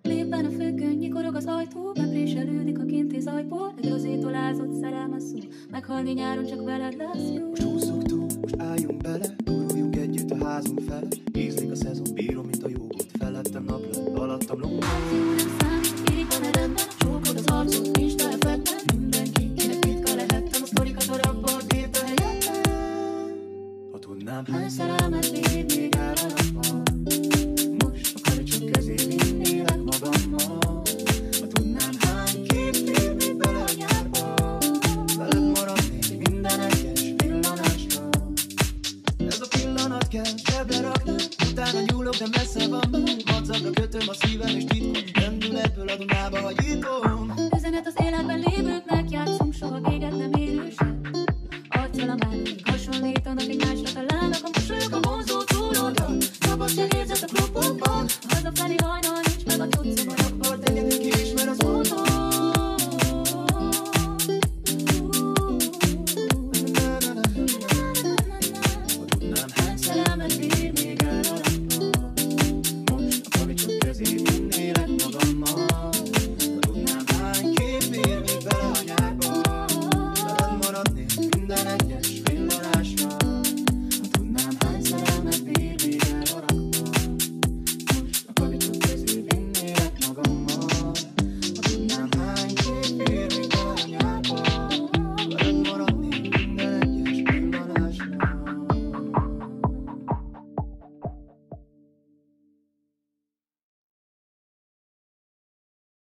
Lépben a függöny, nyikorog az ajtó, bepréselődik a kinti zajból. Egy rozétól ázott szerelmes szó, meghalni nyáron csak veled lesz jó. Most húzzuk túl, most álljunk bele, guruljunk együtt a házunk fele. Ízlik a szezon, bírom, mint a jogot. Felettem napra, alattam lomba. Jó nem számít, így van rendben, csókod az arcod, Insta effekten. Mindenkinek ritka lehettem, a sztorikat a rapport írt a helyetben. Ha tudnám, Hány szerelmet véd még el a napban, most a karicsok közé vinnélek magammal. ha tudnám, hány kép fér még bele a nyárba. Veled maradnék minden egyes pillanásra. Ez a pillanat kell, zsebre raknám, utána nyúlok, de messze van már. Madzagra kötöm a szívem és titkon, lendületből a Dunába hagyítom. Üzenet az életben lévőknek, játszunk soha véget nem érő se. Arccal a márunk hasonlítanak egymásra, talán